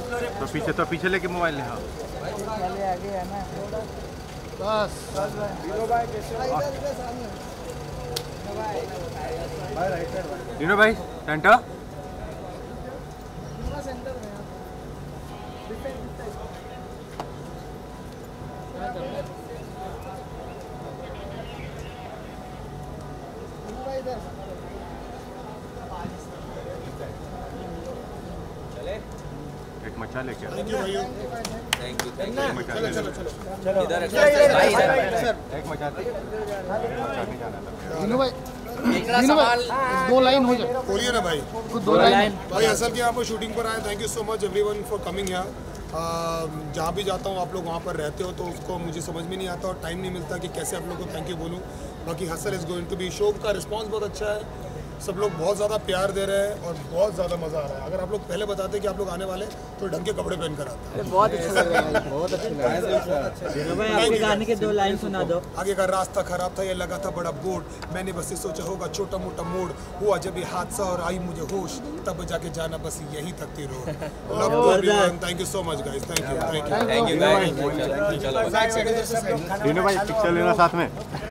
तो पीछे लेके मोबाइल ले। हाँ पहले आगे है ना बस रीनो भाई टंटा एक मचा लेके थैंक यू इधर भाई एक मचा रीनू भाई दो लाइन हो जाए। बोलिए ना भाई। दो लाइन भाई असल की आप शूटिंग पर आए, thank you so much everyone for coming here. जहाँ भी जाता हूँ आप लोग वहाँ पर रहते हो तो उसको मुझे समझ में नहीं आता और टाइम नहीं मिलता कि कैसे आप लोग को थैंक यू बोलूँ। बाकी hustle is going to be, show का रिस्पांस बहुत अच्छा है, सब लोग बहुत ज़्यादा प्यार दे रहे हैं और बहुत ज़्यादा मज़ा आ रहा है। अगर आप लोग पहले बताते कि आप लोग आने वाले तो ढंग के कपड़े पहन कर आते। बहुत अच्छा लग रहा है, बहुत अच्छा लग रहा है। भाई आपके गाने के 2 लाइन सुना दो। आगे का रास्ता खराब था, ये लगा था बड़ा बोर्ड, मैंने बस ये सोचा होगा छोटा मोटा मोड़, हुआ जब ये हादसा और आई मुझे होश, तब जाके जाना बस यही तक थी road. Love you everyone, thank you so much guys, thank you thank you भाई। चलो रीनो भाई पिक्चर लेना साथ में।